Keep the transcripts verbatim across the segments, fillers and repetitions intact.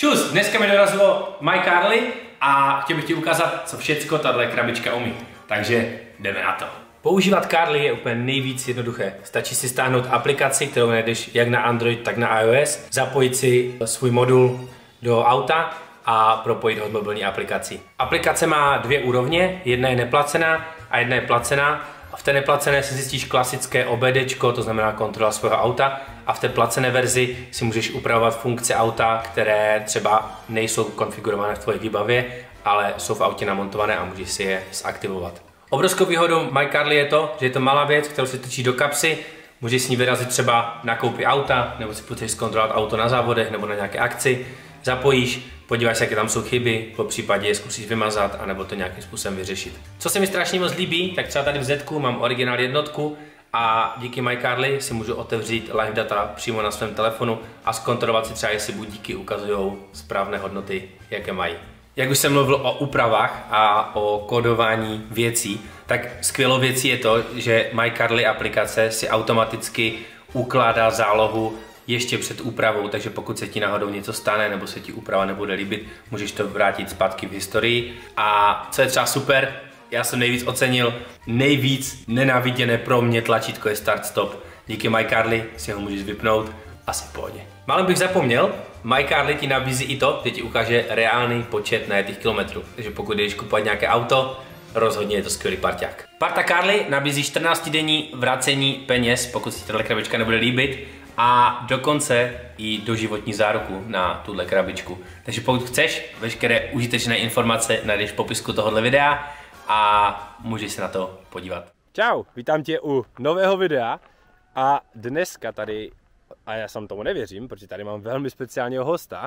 Čus, dneska mi dorazilo MyCarly a chtěl bych ti ukázat, co všecko tahle krabička umí. Takže jdeme na to. Používat Carly je úplně nejvíc jednoduché. Stačí si stáhnout aplikaci, kterou najdeš jak na Android, tak na iOS, zapojit si svůj modul do auta a propojit ho s mobilní aplikací. Aplikace má dvě úrovně, jedna je neplacená a jedna je placená. V té neplacené si zjistíš klasické OBDčko, to znamená kontrola svého auta, a v té placené verzi si můžeš upravovat funkce auta, které třeba nejsou konfigurované v tvojí výbavě, ale jsou v autě namontované a můžeš si je zaktivovat. Obrovskou výhodou MyCarly je to, že je to malá věc, kterou si točí do kapsy, můžeš s ní vyrazit třeba na koupi auta, nebo si potřebuješ zkontrolovat auto na závodech nebo na nějaké akci, zapojíš, podíváš se, jaké tam jsou chyby, po případě je zkusíš vymazat, anebo to nějakým způsobem vyřešit. Co se mi strašně moc líbí, tak třeba tady v Zetku mám originál jednotku a díky MyCarly si můžu otevřít live data přímo na svém telefonu a zkontrolovat si třeba, jestli budíky ukazují správné hodnoty, jaké mají. Jak už jsem mluvil o úpravách a o kódování věcí, tak skvělou věcí je to, že MyCarly aplikace si automaticky ukládá zálohu ještě před úpravou, takže pokud se ti náhodou něco stane nebo se ti úprava nebude líbit, můžeš to vrátit zpátky v historii. A co je třeba super, já jsem nejvíc ocenil, nejvíc nenáviděné pro mě tlačítko je start stop. Díky MyCarly si ho můžeš vypnout, asi v pohodě. Málem bych zapomněl, MyCarly ti nabízí i to, že ti ukáže reálný počet najetých kilometrů. Takže pokud jdeš kupovat nějaké auto, rozhodně je to skvělý parťák. Parta Carly nabízí čtrnáctidenní vracení peněz, pokud si tato krabička nebude líbit, a dokonce i doživotní záruku na tuhle krabičku. Takže pokud chceš, veškeré užitečné informace najdeš v popisku tohohle videa a můžeš se na to podívat. Čau, vítám tě u nového videa a dneska tady, a já sám tomu nevěřím, protože tady mám velmi speciálního hosta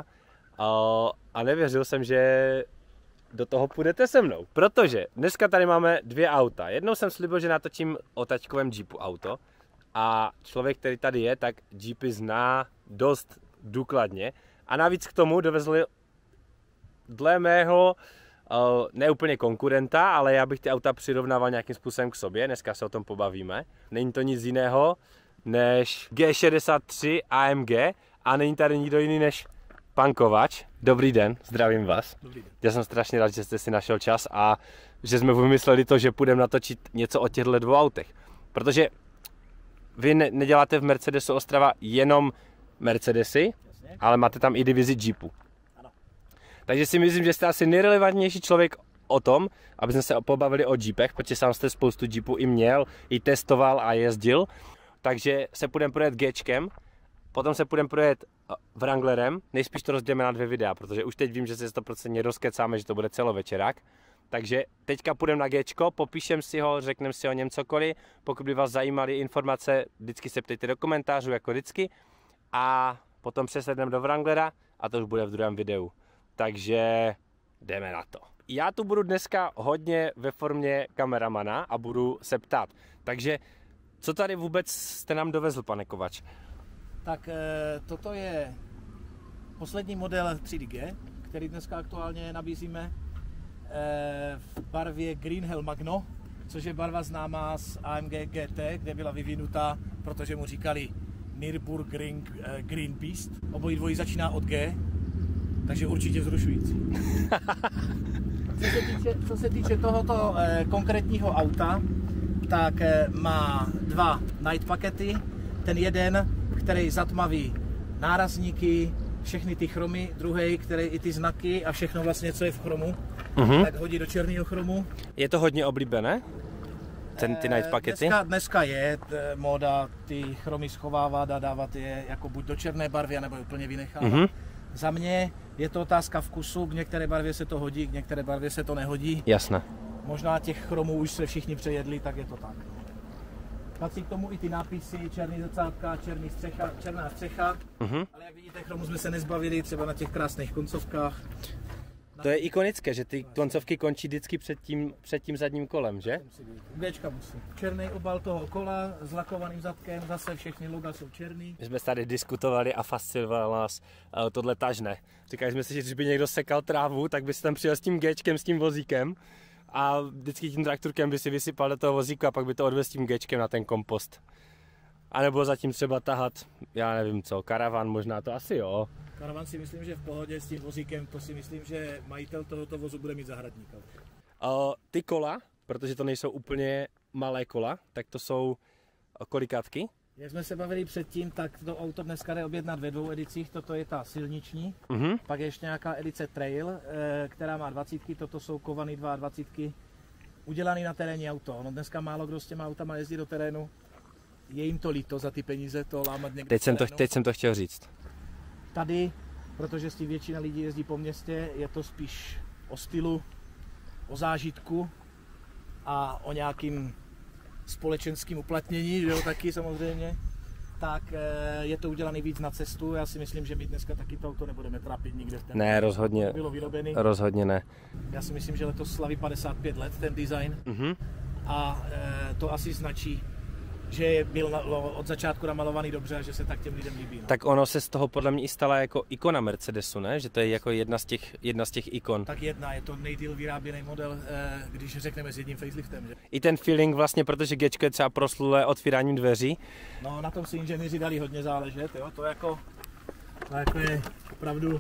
a nevěřil jsem, že do toho půjdete se mnou, protože dneska tady máme dvě auta. Jednou jsem slibil, že natočím o taťkovém Jeepu auto. A člověk, který tady je, tak Jeepy zná dost důkladně. A navíc k tomu dovezli dle mého uh, ne úplně konkurenta, ale já bych ty auta přirovnával nějakým způsobem k sobě. Dneska se o tom pobavíme. Není to nic jiného než G šedesát tři A M G a není tady nikdo jiný než pan Kovač. Dobrý den, zdravím vás. Dobrý den. Já jsem strašně rád, že jste si našel čas a že jsme vymysleli to, že půjdeme natočit něco o těchto dvou autech. Protože vy ne neděláte v Mercedesu Ostrava jenom Mercedesy, jasně, ale máte tam i divizi Jeepu. Ano. Takže si myslím, že jste asi nejrelevantnější člověk o tom, aby jsme se pobavili o Jeepech, protože sám jste spoustu Jeepů i měl, i testoval a jezdil. Takže se půjdeme projet Gčkem, potom se půjdeme projet Wranglerem, nejspíš to rozdělíme na dvě videa, protože už teď vím, že se sto procent rozkecáme, že to bude celovečerák. Takže teďka půjdeme na Gčko, popíšem si ho, řekneme si o něm cokoliv. Pokud by vás zajímaly informace, vždycky se ptejte do komentářů, jako vždycky. A potom přesedneme do Wranglera a to už bude v druhém videu. Takže jdeme na to. Já tu budu dneska hodně ve formě kameramana a budu se ptát. Takže co tady vůbec jste nám dovezl, pane Kovač? Tak toto je poslední model tři D G, který dneska aktuálně nabízíme v barvě Green Hell Magno, což je barva známá z A M G G T, kde byla vyvinuta, protože mu říkali Nürburgring Green Beast. Obojí dvojí začíná od G, takže určitě vzrušující. Co se týče, co se týče tohoto eh, konkrétního auta, tak eh, má dva night pakety. Ten jeden, který zatmaví nárazníky, všechny ty chromy, druhý, který i ty znaky a všechno vlastně, co je v chromu, uh-huh. tak hodí do černého chromu. Je to hodně oblíbené? Ten, ty night pakety? Dneska, dneska je t, móda ty chromy schovávat a dávat je jako buď do černé barvy, nebo úplně vynechávat. Uh-huh. Za mě je to otázka vkusu, k některé barvě se to hodí, k některé barvě se to nehodí. Jasné. Možná těch chromů už se všichni přejedli, tak je to tak. Patří k tomu i ty nápisy, černý zrcátka, černý střecha, černá střecha, uh-huh. ale jak vidíte, chromu jsme se nezbavili, třeba na těch krásných koncovkách. To je ikonické, že ty koncovky končí vždycky před tím, před tím zadním kolem, že? Gčka musí. Černý obal toho kola s lakovaným zadkem, zase všechny loga jsou černý. My jsme tady diskutovali a fascinovalo nás uh, tohle tažné. Říkali jsme si, že když by někdo sekal trávu, tak by si tam přijel s tím Gčkem, s tím vozíkem a vždycky tím traktorkem by si vysypal do toho vozíku a pak by to odvezl tím Gčkem na ten kompost. A nebo zatím třeba tahat, já nevím co, karavan, možná to asi jo. Karavan si myslím, že v pohodě s tím vozíkem, to si myslím, že majitel tohoto vozu bude mít zahradníka. Uh, ty kola, protože to nejsou úplně malé kola, tak to jsou kolikátky? Jak jsme se bavili předtím, tak to auto dneska jde objednat ve dvou edicích, toto je ta silniční, Uh-huh. pak je ještě nějaká edice Trail, která má dvacítky, toto jsou kovaný dvacítky, udělaný na terénní auto. No dneska málo kdo s těma autama jezdí do terénu, je jim to líto za ty peníze to lámat někde Teď jsem to, teď jsem to chtěl říct. Tady, protože s tím většina lidí jezdí po městě, je to spíš o stylu, o zážitku a o nějakým společenským uplatnění, že jo, taky samozřejmě, tak je to udělané víc na cestu. Já si myslím, že my dneska taky to auto nebudeme trápit nikde v ten Ne, rozhodně, bylo vyrobený. rozhodně ne. Já si myslím, že letos slaví padesát pět let ten design Uh-huh. a to asi značí, že byl od začátku namalovaný dobře a že se tak těm lidem líbí. No. Tak ono se z toho podle mě i stala jako ikona Mercedesu, ne? Že to je jako jedna z těch, jedna z těch ikon. Tak jedna, je to nejdýl vyráběný model, když řekneme s jedním faceliftem. Že? I ten feeling vlastně, protože Gčko je třeba proslulé otvíráním dveří. No na tom si inženýři dali hodně záležet, jo? To jako, to jako je opravdu...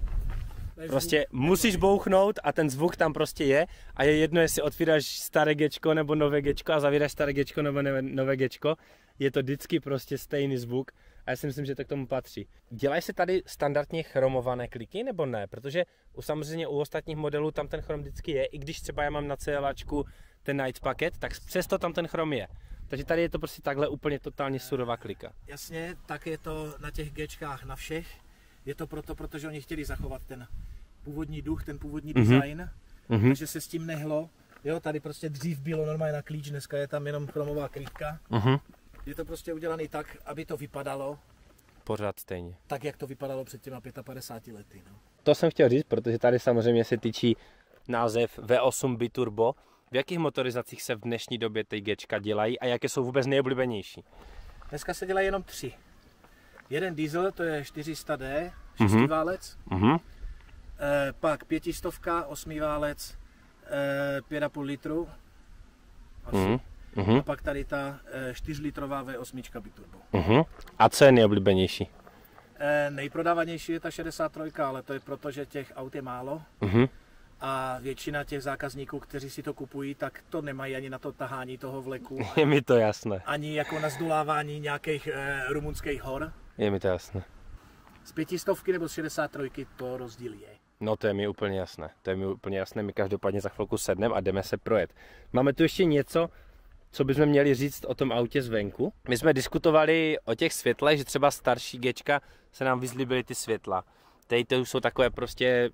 Prostě musíš bouchnout a ten zvuk tam prostě je a je jedno, jestli otvíráš staré Gčko nebo nové Gčko a zavíráš staré Gčko nebo nové Gčko. Je to vždycky prostě stejný zvuk a já si myslím, že to k tomu patří. Dělají se tady standardně chromované kliky nebo ne? Protože u, samozřejmě u ostatních modelů tam ten chrom vždycky je, i když třeba já mám na CLAčku ten Night Packet, tak přesto tam ten chrom je. Takže tady je to prostě takhle úplně totálně surová klika. Jasně, tak je to na těch Gčkách na všech. Je to proto, protože oni chtěli zachovat ten původní duch, ten původní Mm-hmm. design, Mm-hmm. takže se s tím nehlo. Jo, tady prostě dřív bylo normálně na klíč, dneska je tam jenom chromová krytka. Mm-hmm. Je to prostě udělané tak, aby to vypadalo Pořád stejně. tak, jak to vypadalo před těma padesáti pěti lety. No. To jsem chtěl říct, protože tady samozřejmě se tyčí název V osm Biturbo. V jakých motorizacích se v dnešní době ty Gčka dělají a jaké jsou vůbec nejoblíbenější? Dneska se dělají jenom tři. Jeden diesel, to je čtyři sta D, Mhm. šestiválec, Mhm. e, pak pětistovka, osmiválec, e, pět a půl litru. Asi. Mhm. Mhm. A pak tady ta e, čtyřlitrová V osm Biturbo. Mhm. A co je nejoblíbenější? E, nejprodávanější je ta šedesát tři, ale to je proto, že těch aut je málo. Mhm. A většina těch zákazníků, kteří si to kupují, tak to nemají ani na to tahání toho vleku, Je mi to jasné. ani jako na zdolávání nějakých e, rumunských hor. Je mi to jasné. Z pětistovky nebo z šedesát tři to rozdíl je. No to je mi úplně jasné. To je mi úplně jasné. My každopádně za chvilku sedneme a jdeme se projet. Máme tu ještě něco, co bychom měli říct o tom autě zvenku. My jsme diskutovali o těch světlech, že třeba starší Gčka se nám vyzlíbily ty světla. Tady to už jsou takové prostě...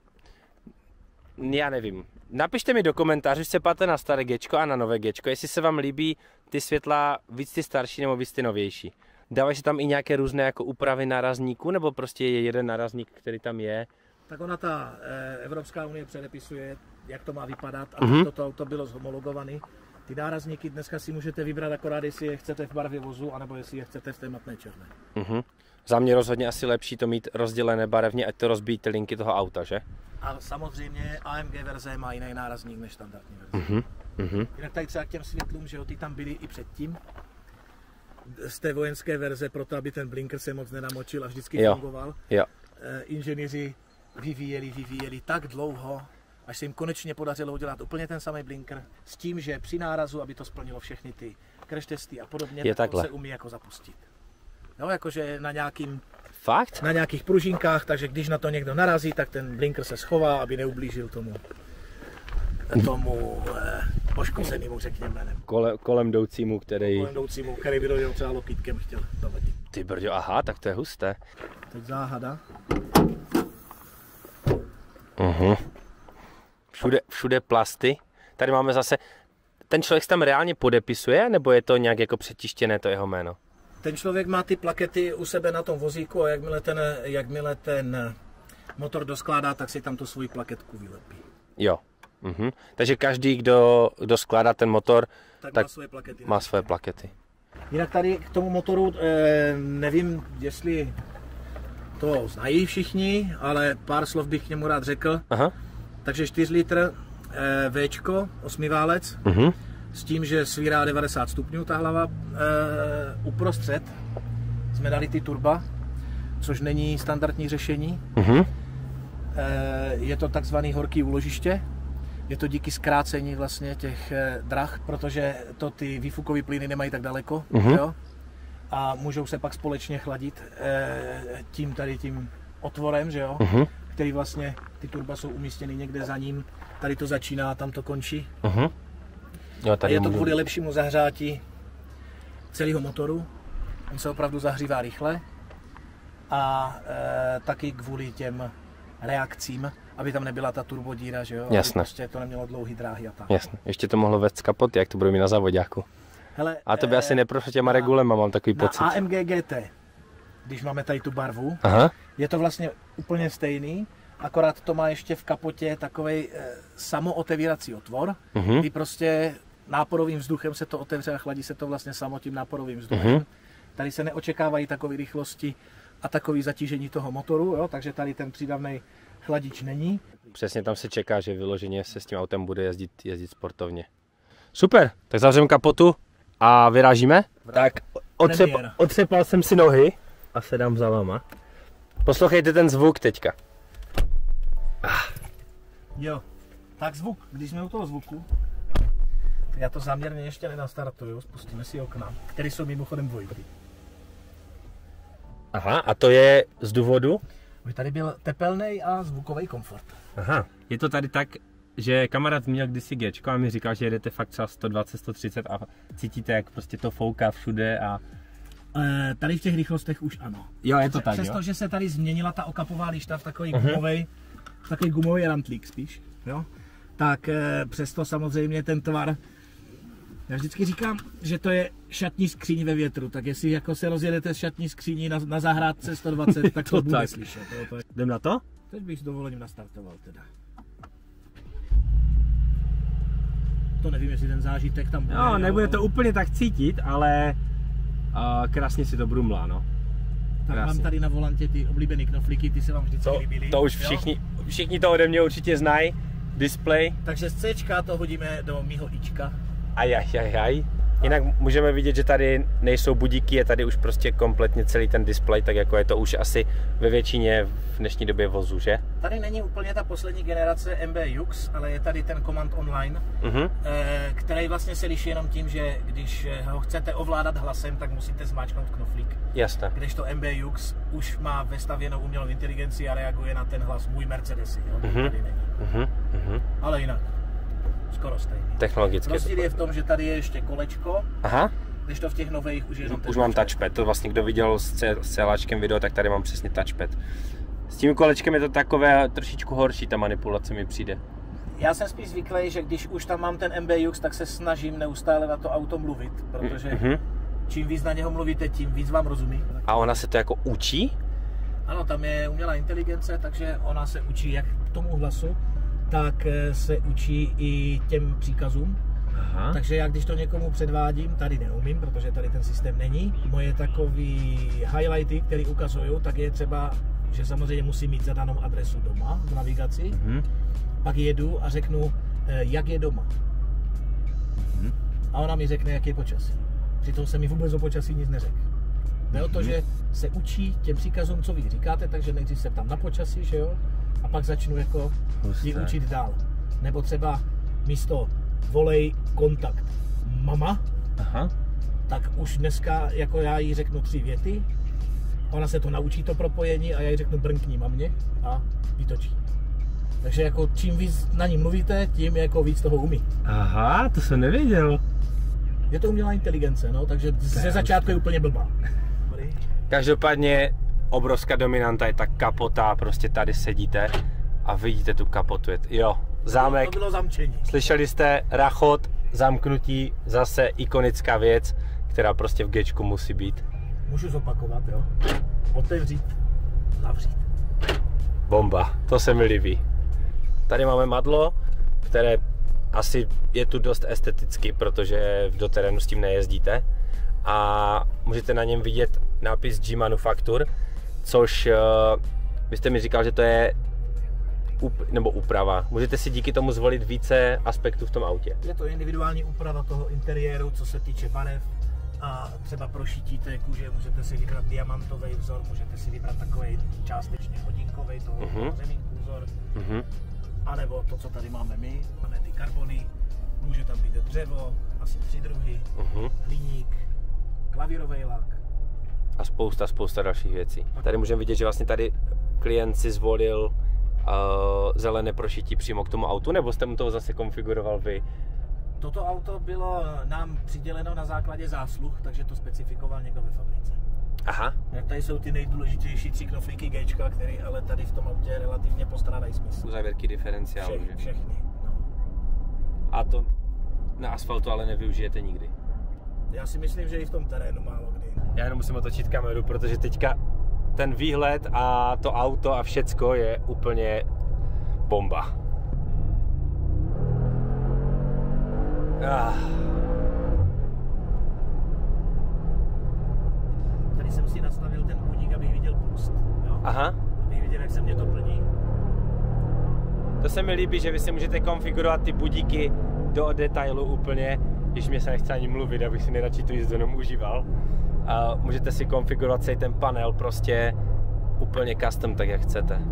Já nevím. Napište mi do komentářů, jestli se páte na staré Gčko a na nové Gčko, jestli se vám líbí ty světla víc ty starší nebo víc ty novější. Dávají se tam i nějaké různé jako úpravy nárazníků, nebo prostě je jeden nárazník, který tam je? Tak ona ta e, Evropská unie předepisuje, jak to má vypadat, a Mhm. toto auto bylo zhomologované. Ty nárazníky dneska si můžete vybrat akorát, jestli je chcete v barvě vozu, anebo jestli je chcete v té matné černé. Mhm. Za mě rozhodně asi lepší to mít rozdělené barevně, ať to rozbíjí ty linky toho auta, že? A samozřejmě A M G verze má jiný nárazník než standardní verze. Mhm. Mhm. Jinak tady třeba k těm světlům, že jo, ty tam byly i předtím. Z té vojenské verze, proto aby ten blinker se moc nenamočil a vždycky Jo. fungoval. Jo. E, inženýři vyvíjeli, vyvíjeli tak dlouho, až se jim konečně podařilo udělat úplně ten samý blinker s tím, že při nárazu, aby to splnilo všechny ty crash testy a podobně, Je tak takhle. se umí jako zapustit. Jo, jakože na, nějakým, Fakt? na nějakých pružinkách, takže když na to někdo narazí, tak ten blinker se schová, aby neublížil tomu, tomu eh, poškozenému, řekněme, nebo Kole, kolem jdoucímu, který... kolem jdoucímu, který by dojel třeba lokýtkem chtěl dovedit. Ty brďo, aha, tak to je husté. Teď záhada. Mhm. Všude, všude plasty. Tady máme zase... Ten člověk se tam reálně podepisuje, nebo je to nějak jako přetištěné to jeho jméno? Ten člověk má ty plakety u sebe na tom vozíku a jakmile ten, jakmile ten motor doskládá, tak si tam tu svoji plaketku vylepí. Jo. Mhm. Takže každý, kdo, kdo skládá ten motor, Tak, tak má svoje plakety. má svoje plakety. Jinak tady k tomu motoru, eh, nevím, jestli to znají všichni, ale pár slov bych k němu rád řekl. Aha. Takže čtyři litr eh, Včko, osmiválec, Mhm. s tím, že svírá devadesát stupňů ta hlava. E, uprostřed jsme dali ty turba, což není standardní řešení. Mm-hmm. E, je to takzvaný horký úložiště. Je to díky zkrácení vlastně těch e, drah, protože to ty výfukové plyny nemají tak daleko. Mm-hmm. Jo? A můžou se pak společně chladit e, tím tady tím otvorem, že jo? Mm-hmm. Který vlastně, ty turba jsou umístěny někde za ním. Tady to začíná a tam to končí. Mm-hmm. Jo, tady a je to můžu... kvůli lepšímu zahřátí celého motoru. On se opravdu zahřívá rychle. A e, taky kvůli těm reakcím, aby tam nebyla ta turbodíra, že jo? Jasné. Aby prostě to nemělo dlouhý dráhy a tak. Jasně. Ještě to mohlo vést z kapoty, jak to bude mít na závoďáku. Hele, a to by e, asi neprošlo těma regulema, mám takový na pocit. A M G G T, když máme tady tu barvu, aha, je to vlastně úplně stejný, akorát to má ještě v kapotě takovej e, samootevírací otvor, uh-huh. kdy prostě náporovým vzduchem se to otevře a chladí se to vlastně samo tím náporovým vzduchem. Uh-huh. Tady se neočekávají takové rychlosti a takové zatížení toho motoru, jo? Takže tady ten přídavný chladič není. Přesně tam se čeká, že vyloženě se s tím autem bude jezdit, jezdit sportovně. Super, tak zavřeme kapotu a vyrážíme. Tak otřep, otřepal jsem si nohy a sedám za váma. Poslouchejte ten zvuk teďka. Ah. Jo, tak zvuk, když jsme u toho zvuku, já to záměrně ještě nenastartuju, spustíme si okna, které jsou mimochodem dvojky. Aha, a to je z důvodu? Už tady byl tepelný a zvukový komfort. Aha, je to tady tak, že kamarád měl kdysi Gčko a mi říkal, že jedete fakt třeba sto dvacet, sto třicet a cítíte, jak prostě to fouká všude a... E, tady v těch rychlostech už ano. Jo, je to tak, Přesto, jo? že se tady změnila ta okapová lišta v takový uh-huh. gumovej, v takový gumový rantlík spíš, jo? Tak e, přesto samozřejmě ten tvar, já vždycky říkám, že to je šatní skříň ve větru, tak jestli jako se rozjedete s šatní skříní na, na zahrádce sto dvacet, tak to, to bude tak slyšet. To, to je... Jdem na to? Teď bych s dovolením nastartoval teda. To nevím, jestli ten zážitek tam bude. No, nebude to úplně tak cítit, ale uh, krásně si to brumlá, no. Tak krásně. Mám tady na volantě ty oblíbený knoflíky, ty se vám vždycky to, líbily. To už všichni, všichni to ode mě určitě znají. Display. Takže z Cčka to hodíme do mýho Ička. Ajajajaj. Jinak můžeme vidět, že tady nejsou budíky, je tady už prostě kompletně celý ten displej, tak jako je to už asi ve většině v dnešní době vozů, že? Tady není úplně ta poslední generace M B U X, ale je tady ten Command Online, uh-huh. který vlastně se liší jenom tím, že když ho chcete ovládat hlasem, tak musíte zmáčknout knoflík. Jasně. Kdežto M B U X už má vestavěnou umělou inteligenci a reaguje na ten hlas můj Mercedes, jo? Uh-huh. Tady není. Uh-huh. Uh-huh. Ale jinak. Skoro stejný. Technologické. Rozdíl je v tom, že tady je ještě kolečko, aha, když to v těch nových už je jenom už mám touchpad. To vlastně kdo viděl s celáčkem video, tak tady mám přesně touchpad. S tím kolečkem je to takové trošičku horší, ta manipulace mi přijde. Já jsem spíš zvyklý, že když už tam mám ten M B U X, tak se snažím neustále na to auto mluvit, protože mm-hmm. čím víc na něho mluvíte, tím víc vám rozumí. A ona se to jako učí? Ano, tam je umělá inteligence, takže ona se učí jak tomu hlasu, tak se učí i těm příkazům. Aha. Takže já když to někomu předvádím, tady neumím, protože tady ten systém není. Moje takový highlighty, které ukazuju, tak je třeba, že samozřejmě musím mít zadanou adresu doma v navigaci. Mm-hmm. Pak jedu a řeknu, jak je doma. Mm-hmm. A ona mi řekne, jak je počasí. Přitom se mi vůbec o počasí nic neřekl. Jde o to, že se učí těm příkazům, co vy říkáte, takže nejdřív se tam na počasí, že jo? A pak začnu jako ji učit dál. Nebo třeba místo volej kontakt mama, aha, tak už dneska jako já jí řeknu tři věty, ona se to naučí to propojení a já jí řeknu brnkni mamě a vytočí. Takže jako čím víc na ní mluvíte, tím jako víc toho umí. Aha, to jsem nevěděl. Je to umělá inteligence, no, takže ze začátku je úplně blbá. Každopádně obrovská dominanta je ta kapota, prostě tady sedíte a vidíte tu kapotu. Jo, zámek. To bylo zamčení. Slyšeli jste rachot, zamknutí, zase ikonická věc, která prostě v Gčku musí být. Můžu zopakovat, jo? Otevřít, zavřít. Bomba, to se mi líbí. Tady máme madlo, které asi je tu dost esteticky, protože do terénu s tím nejezdíte. A můžete na něm vidět nápis G Manufacture, což uh, vy jste mi říkal, že to je up, nebo úprava. Můžete si díky tomu zvolit více aspektů v tom autě. Je to individuální úprava toho interiéru, co se týče barev a třeba prošití té kůže. Můžete si vybrat diamantový vzor, můžete si vybrat takový částečně hodinkový, toho uh-huh. zemínku vzor. Uh-huh. A nebo to, co tady máme my, máme ty karbony, může tam být dřevo, asi tři druhy, uh-huh. hliník, klavírový lak. A spousta, spousta dalších věcí. Tady můžeme vidět, že vlastně tady klient si zvolil uh, zelené prošití přímo k tomu autu, nebo jste mu to zase konfiguroval vy? Toto auto bylo nám přiděleno na základě zásluh, takže to specifikoval někdo ve fabrice. Aha. Tady jsou ty nejdůležitější tři knoflíky Gčka, které ale tady v tom autě relativně postrádají smysl. Uzávěrky diferenciálu, Všech, že? Všechny, no. A to na asfaltu ale nevyužijete nikdy? Já si myslím, že i v tom terénu málo kdy. Já jenom musím otočit kameru, protože teďka ten výhled a to auto a všecko je úplně bomba. Ah. Tady jsem si nastavil ten budík, abych viděl pust. Jo? Aha. Abych viděl, jak se mě to plní. To se mi líbí, že vy si můžete konfigurovat ty budíky do detailu úplně, když mě se nechce ani mluvit, abych si nejradši tu jízdu jenom užíval. A můžete si konfigurovat celý ten panel prostě úplně custom, tak jak chcete.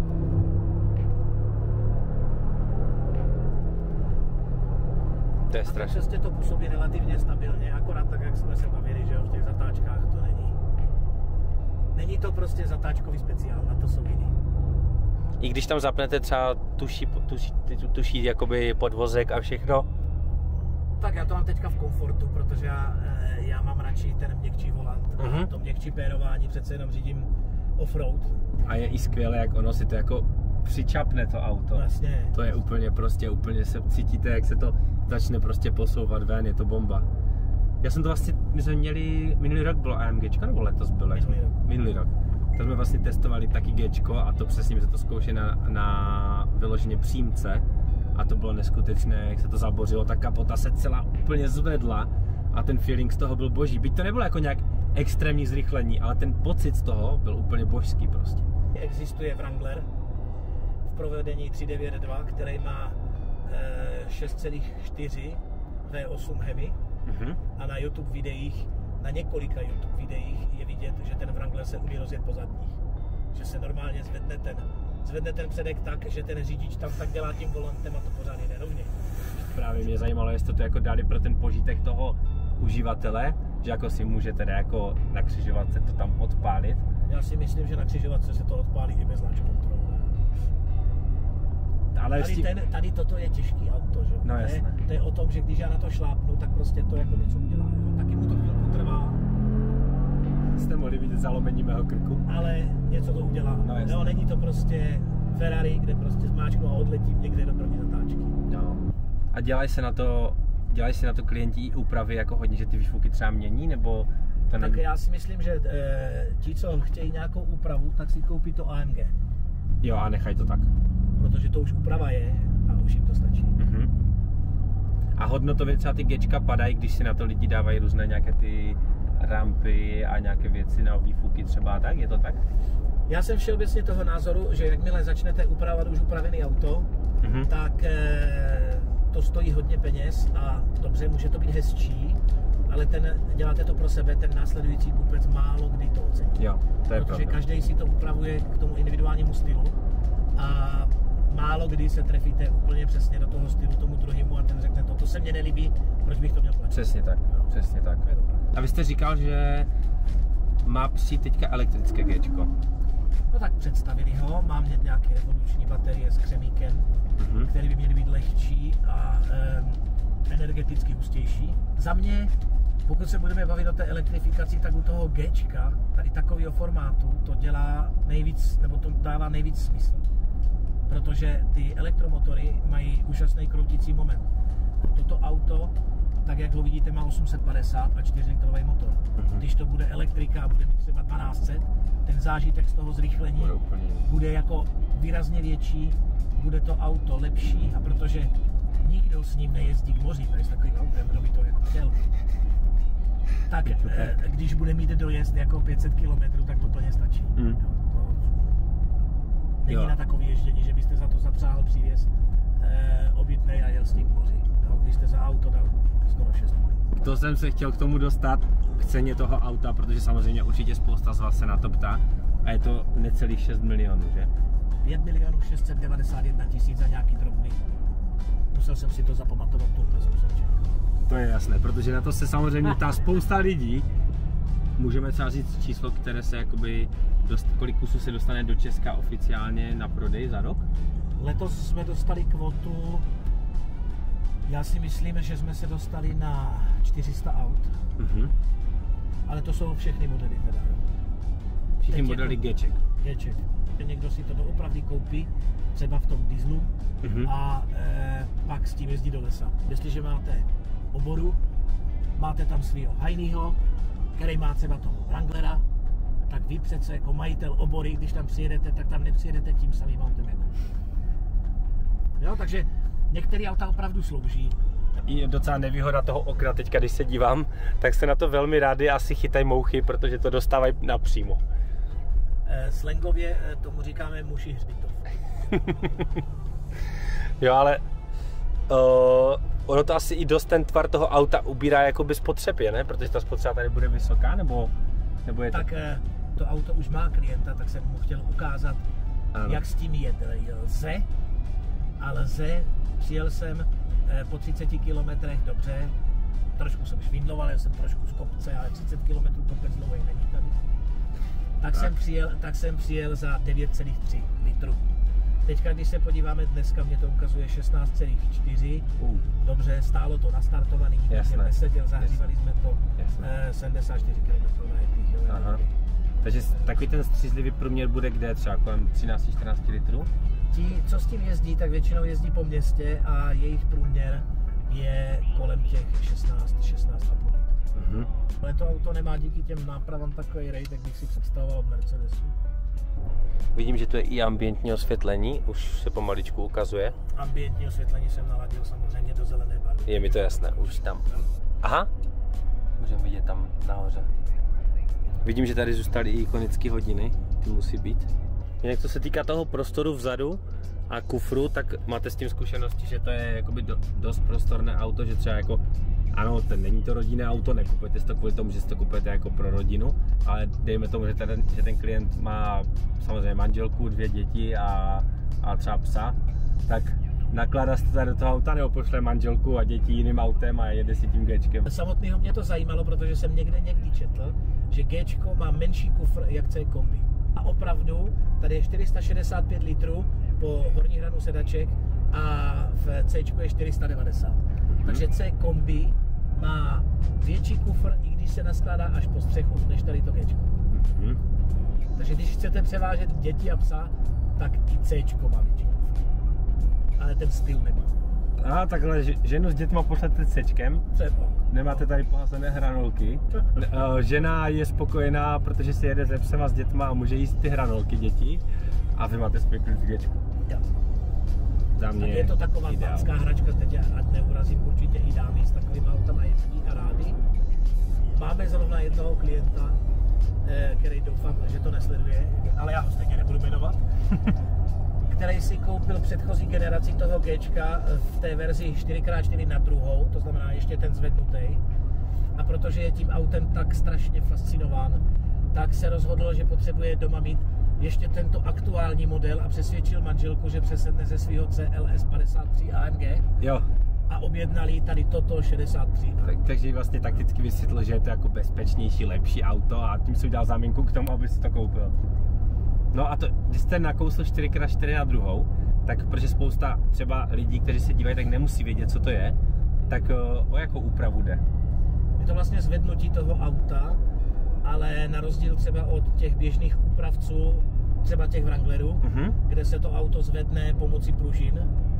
To je strašně. Přesně to působí relativně stabilně, akorát tak, jak jsme se bavili, že jo, v těch zatáčkách to není. Není to prostě zatáčkový speciál, na to jsou jiný. I když tam zapnete třeba tuší, tuší, tuší jakoby podvozek a všechno? Tak já to mám teďka v komfortu, protože já, já mám radši ten měkčí volant a uh-huh. to měkčí pérování, přece jenom řídím offroad. A je i skvělé, jak ono si to jako přičapne to auto. Vlastně. To je úplně prostě, úplně se cítíte, jak se to začne prostě posouvat ven, je to bomba. Já jsem to vlastně, my jsme měli, minulý rok bylo AMGčko, nebo letos bylo? Minulý rok. Minulý rok. Tak jsme vlastně testovali taky Gčko a to přesně se to zkoušeli na, na vyloženě přímce. A to bylo neskutečné, jak se to zabořilo, ta kapota se celá úplně zvedla a ten feeling z toho byl boží. Byť to nebylo jako nějak extrémní zrychlení, ale ten pocit z toho byl úplně božský prostě. Existuje Wrangler v provedení tři devět dva, který má e, šest celá čtyři V osm Heavy uh-huh. a na YouTube videích, na několika YouTube videích je vidět, že ten Wrangler se umí rozjet po zadních. Že se normálně zvedne ten Zvedne ten předek tak, že ten řidič tam tak dělá tím volantem a to pořád jde rovně. Právě mě zajímalo, jestli to jako dali pro ten požitek toho uživatele, že jako si může teda jako na křižovatce to tam odpálit. Já si myslím, že na křižovatce se to odpálí i bez launch control. Ale tady, tím... ten, tady toto je těžký auto, že? No, to, je, to je o tom, že když já na to šlápnu, tak prostě to jako něco udělá. Jo? Taky mu to chvilku trvá. Jste mohli vidět zalomení mého krku. Ale něco to udělá. No, no, není to prostě Ferrari, kde prostě zmáčknu a odletím někde do první zatáčky. No. A dělají se na to, dělají se na to klienti úpravy jako hodně, že ty výfuky třeba mění, nebo to tak já si myslím, že e, ti, co chtějí nějakou úpravu, tak si koupí to A M G. Jo, a nechají to tak. Protože to už úprava je a už jim to stačí. Uh-huh. A hodnotově třeba ty Gčka padají, když si na to lidi dávají různé nějaké ty rampy a nějaké věci na výfuky třeba, tak? Je to tak? Já jsem všeobecně toho názoru, že jakmile začnete upravovat už upravený auto, uh-huh. tak e, to stojí hodně peněz a dobře, může to být hezčí, ale ten, děláte to pro sebe, ten následující kupec málo kdy to ocení. Jo, to je protože pravda. Každý si to upravuje k tomu individuálnímu stylu a málo kdy se trefíte úplně přesně do toho stylu tomu druhému a ten řekne to, to se mně nelíbí, proč bych to měl platit. Přesně tak, no. Přesně tak. A vy jste říkal, že má přijít teďka elektrické Gčko. No tak představili ho, mám nějaké revoluční baterie s křemíkem, mm-hmm. které by měly být lehčí a e, energeticky hustější. Za mě, pokud se budeme bavit o té elektrifikaci, tak u toho Gčka, tady takového formátu, to dělá nejvíc, nebo to dává nejvíc smysl. Protože ty elektromotory mají úžasný kroutící moment. Toto auto, tak jak ho vidíte, má osm set padesát a čtyři litrový motor. Mm-hmm. Když to bude elektrika a bude mít třeba dvanáct set, ten zážitek z toho zrychlení bude, úplně... bude jako výrazně větší, bude to auto lepší a protože nikdo s ním nejezdí k moři, tady s takovým autem, kdo by to jako chtěl, tak eh, když bude mít dojezd jako pět set kilometrů, tak to plně stačí. Mm. Jo, to není jo. Na takové ježdění, že byste za to to jsem se chtěl k tomu dostat, k ceně toho auta, protože samozřejmě určitě spousta z vás se na to ptá. A je to necelých šest milionů, že? pět milionů šest set devadesát jedna tisíc za nějaký drobný. Musel jsem si to zapamatovat, to jsem čekal. To je jasné, protože na to se samozřejmě ptá spousta lidí. Můžeme třeba říct číslo, které se jakoby, dost, kolik kusů se dostane do Česka oficiálně na prodej za rok? Letos jsme dostali kvotu, já si myslím, že jsme se dostali na čtyři sta aut. Mm-hmm. Ale to jsou všechny modely teda. Všichni modely G-ček. G-ček. Někdo si to doopravdy koupí, třeba v tom dieselu, mm-hmm. a e, pak s tím jezdí do lesa. Jestliže máte oboru, máte tam svýho hajnýho, který má třeba toho Wranglera, tak vy přece jako majitel obory, když tam přijedete, tak tam nepřijedete tím samým autem jako. Jo, takže některé auta opravdu slouží. Je docela nevýhoda toho okna teďka, když se dívám, tak se na to velmi rádi asi chytají mouchy, protože to dostávají napřímo. E, slangově e, tomu říkáme muší hřbitov. Jo, ale uh, ono to asi i dost ten tvar toho auta ubírá jakoby spotřebě, ne? Protože ta spotřeba tady bude vysoká, nebo, nebo je to... Tak e, to auto už má klienta, tak jsem mu chtěl ukázat, ano. Jak s tím jet lze. A lze, přijel jsem e, po třiceti kilometrech, dobře, trošku jsem švindloval, já jsem trošku z kopce, ale třicet kilometrů kopec dlouhý není tady. Tak, tak. Jsem přijel, tak jsem přijel za devět celá tři litru. Teďka, když se podíváme dneska, mě to ukazuje šestnáct celá čtyři. Uh. Dobře, stálo to nastartovaný, nikdy neseděl, zahřívali jsme to e, sedmdesát čtyři kilometrů najetých. Takže takový ten střízlivý průměr bude kde? Třeba kolem třináct čtrnáct litrů? Ti, co s tím jezdí, tak většinou jezdí po městě a jejich průměr je kolem těch šestnáct šestnáct a půl litru. Uh-huh. Ale to auto nemá díky těm nápravám takový rej, tak bych si představoval od Mercedesu. Vidím, že to je i ambientní osvětlení, už se pomaličku ukazuje. Ambientní osvětlení jsem naladil samozřejmě do zelené barvy. Je mi to jasné, už tam. Aha, můžeme vidět tam nahoře. Vidím, že tady zůstaly i ikonické hodiny, ty musí být. Jinak co se týká toho prostoru vzadu a kufru, tak máte s tím zkušenosti, že to je jakoby do, dost prostorné auto, že třeba jako, ano, ten není to rodinné auto, nekupujete si to kvůli tomu, že si to kupujete jako pro rodinu, ale dejme tomu, že ten, že ten klient má samozřejmě manželku, dvě děti a, a třeba psa, tak nakládá se tady do toho auta nebo pošle manželku a děti jiným autem a jede si tím Gčkem. Samotného mě to zajímalo, protože jsem někde někdy četl, že Gčko má menší kufr jak C kombi. A opravdu, tady je čtyři sta šedesát pět litrů po horní hranu sedaček a v C je čtyři sta devadesát. Mm-hmm. Takže C kombi má větší kufr, i když se naskládá až po střechu, než tady to Gčko. Mm-hmm. Takže když chcete převážet děti a psa, tak i C má větší kufr. Ale ten styl nemá. A takhle ženu s dětma pošlete C-čkem. Třeba. Nemáte tady pohazené hranolky. Žena je spokojená, protože si jede se psem a s dětma a může jíst ty hranolky dětí. A vy máte spokojný v Gčku. Za mě tak je to taková pánská hračka, teď ať neurazím, určitě i dámy s takovými autama jezdí a rádi. Máme zrovna jednoho klienta, který doufám, že to nesleduje, ale já ho stejně nebudu jmenovat. Který si koupil předchozí generaci toho Gčka v té verzi čtyři krát čtyři na druhou, to znamená ještě ten zvednutý. A protože je tím autem tak strašně fascinován, tak se rozhodl, že potřebuje doma mít ještě tento aktuální model a přesvědčil manželku, že přesedne ze svého C L S padesát tři A M G. Jo. A objednali tady toto šedesát tři. Tak, takže vlastně takticky vysvětlil, že je to jako bezpečnější, lepší auto a tím si udělal záminku k tomu, aby si to koupil. No a to, když jste nakousl čtyři krát čtyři na druhou, tak protože spousta třeba lidí, kteří se dívají, tak nemusí vědět, co to je, tak o jakou úpravu jde? Je to vlastně zvednutí toho auta, ale na rozdíl třeba od těch běžných úpravců, třeba těch Wranglerů, uh-huh. kde se to auto zvedne pomocí pružin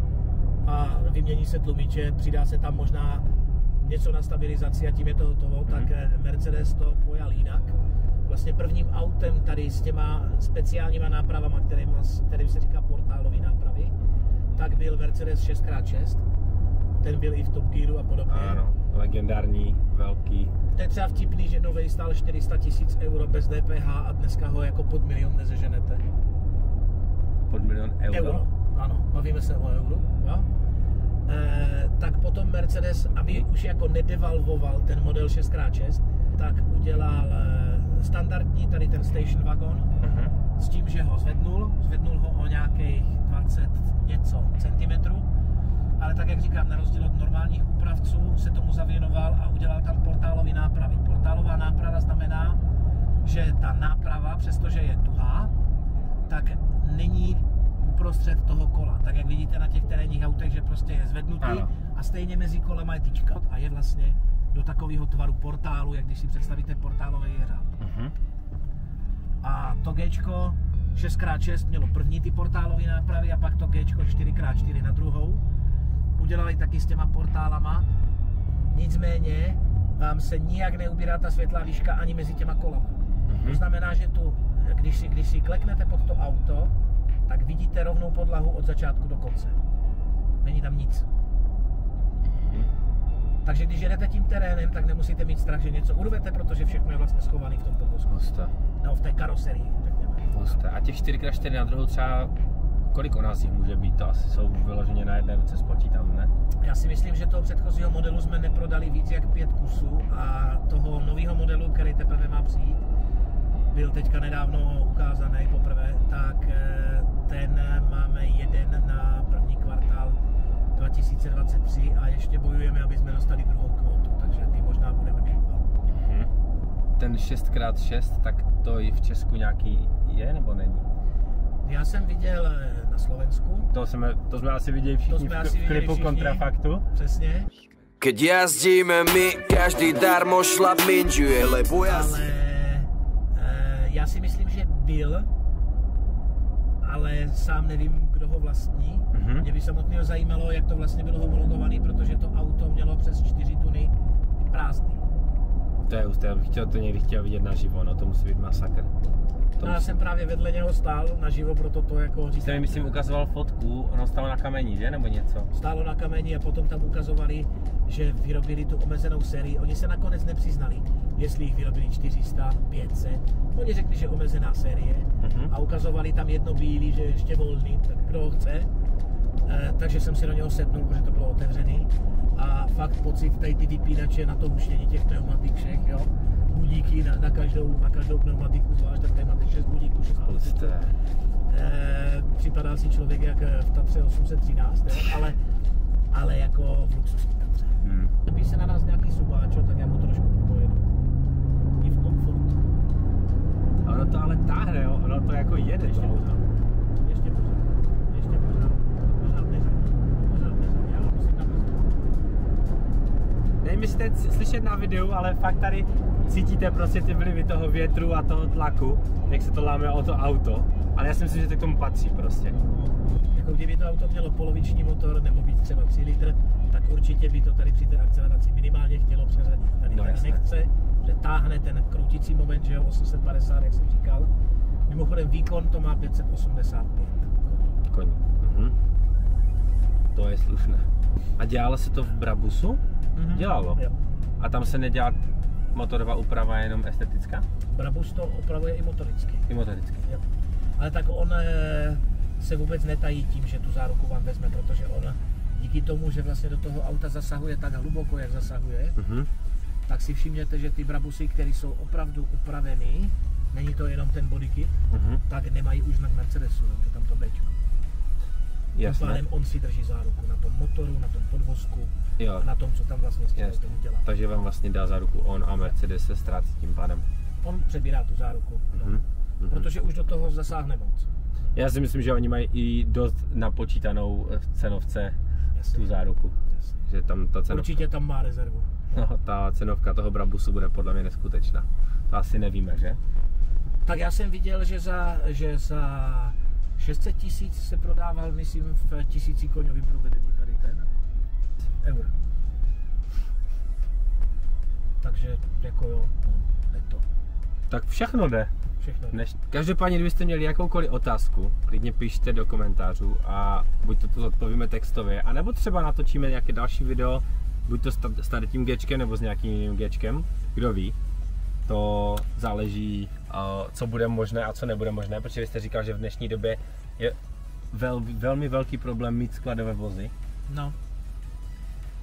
a vymění se tlumiče, přidá se tam možná něco na stabilizaci a tím je to hotovo, uh-huh. tak Mercedes to pojal jinak. Vlastně prvním autem tady s těma speciálníma nápravama, kterým, kterým se říká portálový nápravy, tak byl Mercedes šest krát šest. Ten byl i v Top Gearu a podobně. Ano, legendární, velký. To je třeba vtipný, že novej stál čtyři sta tisíc euro bez D P H a dneska ho jako pod milion nezeženete. Pod milion euro? Euro, ano, bavíme se o euru, jo? e, tak potom Mercedes, aby už jako nedevalvoval ten model šest krát šest, tak udělal e, standardní tady ten station wagon, uh-huh. s tím, že ho zvednul, zvednul ho o nějakých dvacet něco centimetrů, ale tak jak říkám, na rozdíl od normálních úpravců se tomu zavěnoval a udělal tam portálové nápravy. Portálová náprava znamená, že ta náprava, přestože je tuhá, tak není uprostřed toho kola. Tak jak vidíte na těch terénních autech, že prostě je zvednutý ano. a stejně mezi kolema je tyčka a je vlastně do takového tvaru portálu, jak když si představíte portálový jeřáb. Uh-huh. A to Gčko šest krát šest mělo první ty portálové nápravy a pak to Gčko čtyři krát čtyři na druhou. Udělali taky s těma portálama, nicméně vám se nijak neubírá ta světlá výška ani mezi těma kolama. Mm-hmm. To znamená, že tu, když si, když si kleknete pod to auto, tak vidíte rovnou podlahu od začátku do konce. Není tam nic. Mm-hmm. Takže když jedete tím terénem, tak nemusíte mít strach, že něco urvete, protože všechno je vlastně schované v tom podvozku. No, v té karoserii, řekněme. Husté. A těch čtyři krát čtyři na druhou třeba, kolik u nás jich může být? To asi jsou vyloženě na jedné ruce, spočítám, ne? Já si myslím, že toho předchozího modelu jsme neprodali víc jak pět kusů a toho nového modelu, který teprve má přijít, byl teďka nedávno ukázaný poprvé, tak ten máme jeden na první kvartál dva tisíce dvacet tři a ještě bojujeme, aby jsme dostali druhou kvotu, takže ty možná budeme mít dva. Mhm. Ten šest krát šest, tak to i v Česku nějaký je nebo není? Já jsem viděl na Slovensku. To jsme, to jsme asi viděli všichni v, v klipu Kontrafaktu. Přesně. Keď jazdíme my, každý darmo šlap minžuje, lebo jazd... Ale e, já si myslím, že byl, ale sám nevím, kdo ho vlastní. Mm-hmm. Mě by samotného zajímalo, jak to vlastně bylo homologované, protože to auto mělo přes čtyři tuny prázdný. To je husté, já bych chtěl to někdy chtěl vidět naživo, no to musí být masakr. No, já jsem právě vedle něho stál naživo, proto to jako říct. Jste mi myslím ukazoval fotku, ono stálo na kameni, že? Nebo něco? Stálo na kameni a potom tam ukazovali, že vyrobili tu omezenou sérii. Oni se nakonec nepřiznali, jestli jich vyrobili čtyři sta, pět set. Oni řekli, že omezená série uh-huh. a ukazovali tam jedno bílý, že ještě volný, tak kdo ho chce. E, takže jsem si do něho sednul, protože to bylo otevřený. A fakt pocit, tady ty vypínače na to huštění těch pneumatik všech, jo. Budíky na, na, každou, na každou pneumatiku zvlášť, tak tady máte šest budíků, šest budíků. E, připadá si člověk jak v Tatře osm set třináct, jo, ale, ale jako v luxusní Tatře. Hmm. Kdyby se na nás nějaký subáčo, tak já mu trošku pojedu. I v komfortu. Ono to ale táhne, jo, ono to jako jede, ještě pořád. Ještě pořád. Ještě pořád. Pořád neřad. Pořád neřad. Já musím nabrzdit. Nevím, jestli jste slyšet na videu, ale fakt tady cítíte prostě ty vlivy toho větru a toho tlaku, jak se to láme o to auto, ale já si myslím, že to k tomu patří prostě. Jako kdyby to auto mělo poloviční motor nebo být třeba tři litr, tak určitě by to tady při té akceleraci minimálně chtělo přeřadit. Tady no, tady nechce, že táhne ten kroutící moment, že jo, osm set padesát, jak jsem říkal. Mimochodem výkon to má pět set osmdesát pět koní. Mhm. To je slušné. A dělalo se to v Brabusu? Mhm. Dělalo? Jo. A tam se nedělá motorová úprava jenom estetická? Brabus to opravuje i motoricky. I motoricky. Jo. Ale tak on e, se vůbec netají tím, že tu záruku vám vezme, protože on díky tomu, že vlastně do toho auta zasahuje tak hluboko, jak zasahuje, uh-huh. tak si všimněte, že ty Brabusy, které jsou opravdu upravený, není to jenom ten bodykit, uh-huh. tak nemají už znak Mercedesu, je tam to Bčko. Tím pádem on si drží záruku na tom motoru, na tom podvozku jo. a na tom, co tam vlastně s tím autem dělá. Takže vám vlastně dá záruku on a Mercedes se ztrácí tím pádem. On přebírá tu záruku, no. uh-huh. protože už do toho zasáhne moc. Já si myslím, že oni mají i dost napočítanou v cenovce Jasně. tu záruku. Jasně. Že tam ta cenovka... Určitě tam má rezervu. No, ta cenovka toho Brabusu bude podle mě neskutečná. To asi nevíme, že? Tak já jsem viděl, že za, že za šest set tisíc se prodával, myslím, v tisíci koňovým provedení tady ten eur. Takže jako jo, no, jde to. Tak všechno jde. Všechno jde. Než... Každopádně, kdybyste měli jakoukoliv otázku, klidně pište do komentářů a buď to, to odpovíme textově, anebo třeba natočíme nějaké další video, buď to s tady tím Gčkem nebo s nějakým jiným Gčkem, kdo ví. To záleží, co bude možné a co nebude možné, protože vy jste říkal, že v dnešní době je vel, velmi velký problém mít skladové vozy. No.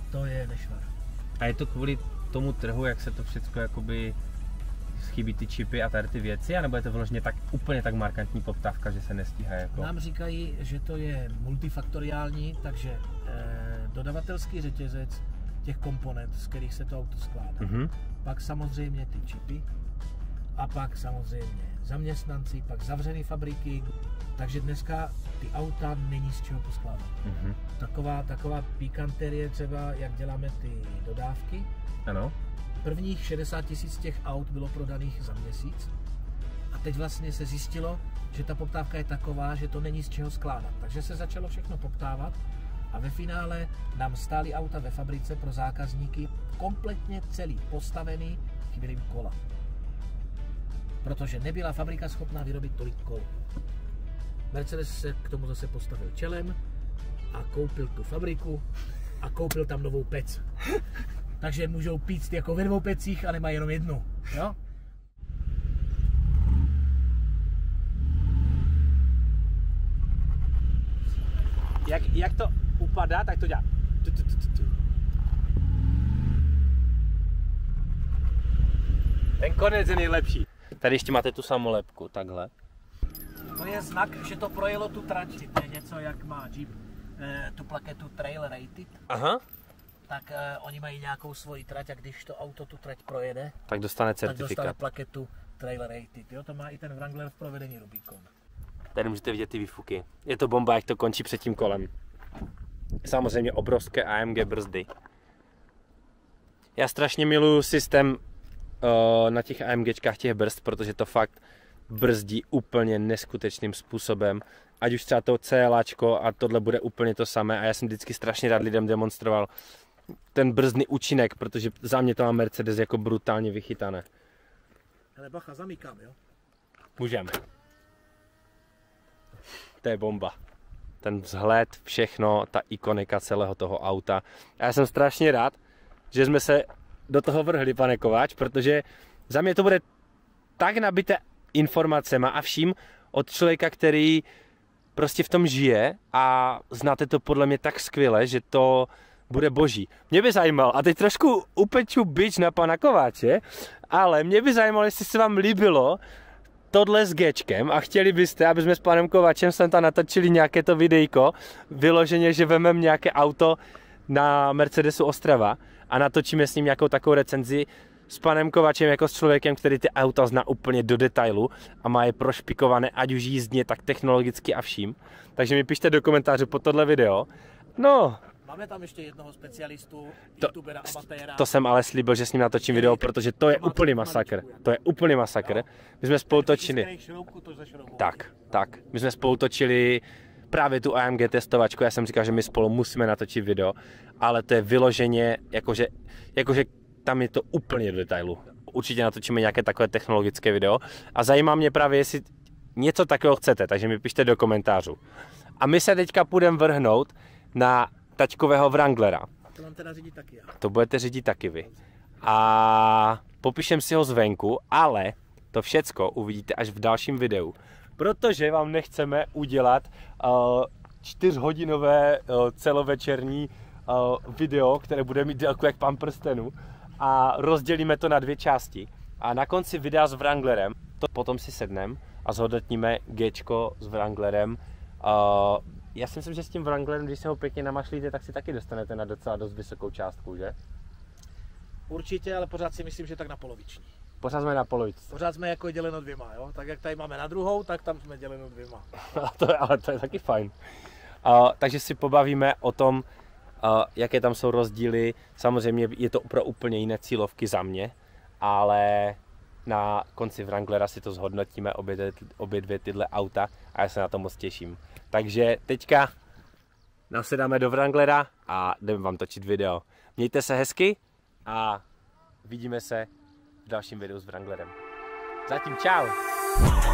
to je nešvar. A je to kvůli tomu trhu, jak se to všechno jakoby chybí ty čipy a tady ty věci, anebo je to vyloženě tak úplně tak markantní poptávka, že se nestíhá jako? Nám říkají, že to je multifaktoriální, takže eh, dodavatelský řetězec těch komponent, z kterých se to auto skládá. Mm-hmm. Pak samozřejmě ty čipy a pak samozřejmě zaměstnanci, pak zavřené fabriky, takže dneska ty auta není z čeho poskládat. Mm-hmm. Taková, taková pikanterie třeba, jak děláme ty dodávky. Ano. Prvních šedesát tisíc těch aut bylo prodaných za měsíc a teď vlastně se zjistilo, že ta poptávka je taková, že to není z čeho skládat. Takže se začalo všechno poptávat a ve finále nám stály auta ve fabrice pro zákazníky kompletně celý postavený, chyběly jim kola. Protože nebyla fabrika schopná vyrobit tolik kol. Mercedes se k tomu zase postavil čelem a koupil tu fabriku a koupil tam novou pec. Takže můžou pít jako ve dvou pecích a nemají jenom jednu. Jo? Jak, jak to upadá, tak to dělá. Tu, tu, tu, tu, tu. Ten konec je nejlepší. Tady ještě máte tu samolepku, takhle. To je znak, že to projelo tu trať. To je něco, jak má Jeep eh, tu plaketu Trail Rated. Aha. Tak eh, oni mají nějakou svoji trať a když to auto tu trať projede, Tak dostane tak certifikát. dostane plaketu Trail Rated. Jo, to má i ten Wrangler v provedení Rubicon. Tady můžete vidět ty výfuky. Je to bomba, jak to končí před tím kolem. Samozřejmě obrovské A M G brzdy. Já strašně miluju systém uh, na těch AMGčkách těch brzd, protože to fakt brzdí úplně neskutečným způsobem. Ať už třeba to CLAčko a tohle bude úplně to samé. A já jsem vždycky strašně rád lidem demonstroval ten brzdný účinek, protože za mě to má Mercedes jako brutálně vychytané. Ale bacha, zamykám, jo? Můžeme. To je bomba. Ten vzhled, všechno, ta ikonika celého toho auta. A já jsem strašně rád, že jsme se do toho vrhli, pane Kováč, protože za mě to bude tak nabité informacema a vším od člověka, který prostě v tom žije a znáte to podle mě tak skvěle, že to bude boží. Mě by zajímalo, a teď trošku upeču bič na pana Kováče, ale mě by zajímalo, jestli se vám líbilo tohle s Gčkem a chtěli byste, aby jsme s panem Kováčem sem tam natočili nějaké to videjko, vyloženě, že vememe nějaké auto na Mercedesu Ostrava a natočíme s ním nějakou takovou recenzi s panem Kováčem jako s člověkem, který ty auta zná úplně do detailu a má je prošpikované, ať už jízdně, tak technologicky a vším. Takže mi pište do komentářů pod tohle video. No. Máme tam ještě jednoho specialistu, to, youtubera, amatéra. To jsem ale slíbil, že s ním natočím video, protože to je úplný masakr. To je úplný masakr. My jsme spolu točili. Tak, tak. My jsme spolu točili právě tu A M G testovačku. Já jsem říkal, že my spolu musíme natočit video, ale to je vyloženě, jakože, jakože tam je to úplně do detailu. Určitě natočíme nějaké takové technologické video a zajímá mě právě, jestli něco takového chcete, takže mi pište do komentářů. A my se teďka půjdeme vrhnout na taťkového Wranglera. To mám teda řídit taky já. To budete řídit taky vy. A popíšem si ho zvenku, ale to všecko uvidíte až v dalším videu. Protože vám nechceme udělat uh, čtyřhodinové uh, celovečerní uh, video, které bude mít délku jak Pán prstenů. A rozdělíme to na dvě části. A na konci videa s Wranglerem, to potom si sedneme a zhodnotíme Gčko s Wranglerem. Uh, já si myslím, že s tím Wranglerem, když se ho pěkně namašlíte, tak si taky dostanete na docela dost vysokou částku, že? Určitě, ale pořád si myslím, že tak na poloviční. Pořád jsme na polovici. Pořád jsme jako děleno dvěma, jo? Tak jak tady máme na druhou, tak tam jsme děleno dvěma. to je, ale to je taky fajn. Uh, takže si pobavíme o tom, uh, jaké tam jsou rozdíly. Samozřejmě je to pro úplně jiné cílovky za mě, ale na konci Wranglera si to zhodnotíme, obě, obě dvě tyhle auta a já se na to moc těším. Takže teďka nasedáme do Wranglera a jdeme vám točit video. Mějte se hezky a vidíme se v dalším videu s Wranglerem. Zatím čau!